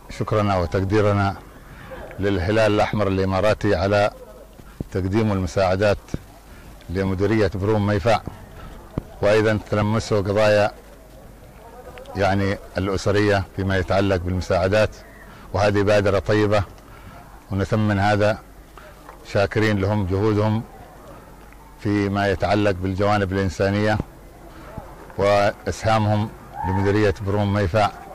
شكرنا وتقديرنا للهلال الأحمر الإماراتي على تقديم المساعدات لمديرية بروم ميفع، وأيضا تلمسوا قضايا يعني الأسرية فيما يتعلق بالمساعدات، وهذه بادرة طيبة ونثمن هذا، شاكرين لهم جهودهم فيما يتعلق بالجوانب الإنسانية وإسهامهم لمديرية بروم ميفع.